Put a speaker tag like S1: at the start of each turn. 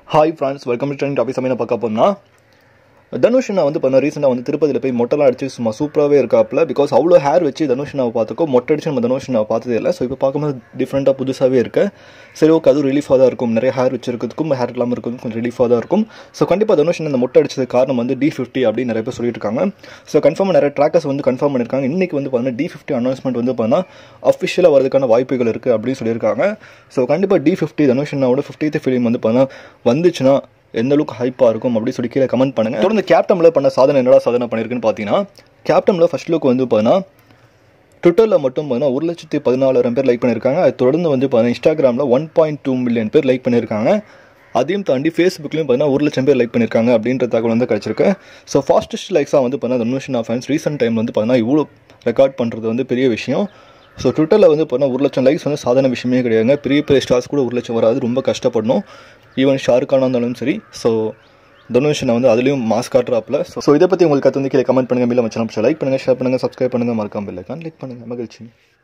S1: Hi friends, welcome to trending topics. I'm going to talk about Dhanush வந்து பண்ண ரீசெண்டாக வந்து திருப்பதியில் போய் மொட்டைலாம் அடிச்சு சும்மா சூப்பராகவே இருக்காப்புல. பிகாஸ் அவ்வளோ ஹேர் வச்சு தனுஷ் பார்த்துக்கோ மொட்டை அடிச்சு நம்ம தனுஷ் பார்த்ததே இல்லை. ஸோ இப்போ பார்க்கும்போது டிஃப்ரெண்ட்டாக புதுசாகவே இருக்கு. சரி ஓகே, அதுவும் ரிலீஃபாக தான் இருக்கும். நிறைய ஹேர் வச்சிருக்கிறதுக்கும் ஹேர் இல்லாமல் இருக்கிறதுக்கும் கொஞ்சம் ரிலீஃபாக தான் இருக்கும். ஸோ கண்டிப்பாக தனுஷ் இந்த மொட்டை அடிச்சது காரணம் வந்து D50 அப்படின்னு நிறைய பேர் சொல்லிட்டு இருக்காங்க. ஸோ கன்ஃபார்மாக நிறைய ட்ராக்கர்ஸ் வந்து கன்ஃபார்ம் பண்ணியிருக்காங்க. இன்றைக்கி வந்து பார்த்தீங்கன்னா D50 அனௌன்ஸ்மெண்ட் வந்து பார்த்தீங்கன்னா அஃபிஷியலாக வரதுக்கான வாய்ப்புகள் இருக்குது அப்படின்னு சொல்லியிருக்காங்க. ஸோ கண்டிப்பாக D50 தனுஷோட 50th ஃபிலிம் வந்து பார்த்தீங்கன்னா வந்துச்சுன்னா எந்த அளவுக்கு ஹைப்பாக இருக்கும் அப்படின்னு சொல்லி கீழே கமெண்ட் பண்ணுங்கள். தொடர்ந்து கேப்டனில் பண்ண சாதனை என்னடா சாதனை பண்ணியிருக்குன்னு பார்த்தீங்கன்னா, கேப்டனில் ஃபர்ஸ்ட் லுக் வந்து பார்த்தீங்கன்னா ட்விட்டரில் மட்டும் பார்த்தீங்கன்னா 1,14,000 பேர் லைக் பண்ணியிருக்காங்க. அது தொடர்ந்து வந்து பார்த்தீங்கன்னா இன்ஸ்டாகிராமில் 1.2 மில்லியன் பேர் லைக் பண்ணியிருக்காங்க. அதையும் தாண்டி ஃபேஸ்புக்லையும் பார்த்தீங்கன்னா 1,00,000 பேர் லைக் பண்ணியிருக்காங்க அப்படின்ற தகவல் வந்து கிடச்சிருக்கு. ஸோ ஃபாஸ்டஸ்ட் லைக்ஸாக வந்து பார்த்தீங்கன்னா தனுஷ் ஃபேன்ஸ் ரீசெண்ட் டைம் வந்து பார்த்தீங்கன்னா இவ்வளோ ரெக்கார்ட் பண்ணுறது வந்து பெரிய விஷயம். ஸோ ட்விட்டரில் வந்து பார்த்தீங்கன்னா 1,00,000 லைக்ஸ் வந்து சாதாரண விஷயமே கிடையாதுங்க. பெரிய பெரிய ஸ்டார்ஸ் கூட 1,00,000 வராது, ரொம்ப கஷ்டப்படணும். ஈவன் ஷாருக்கானாக இருந்தாலும் சரி. ஸோ தனுஷ் வந்து அதுலேயும் மாஸ் காட்டுறாப்பில். ஸோ இதை பற்றி உங்களுக்கு கற்று வந்து கீழே கமெண்ட் பண்ணுங்கள். மேலே வச்சு லைக் பண்ணுங்கள், ஷேர் பண்ணுங்கள், சப்ஸ்கிரைப் பண்ணுங்கள், மறக்காம பெல் ஐகான் கிளிக் பண்ணுங்கள். மகிழ்ச்சி.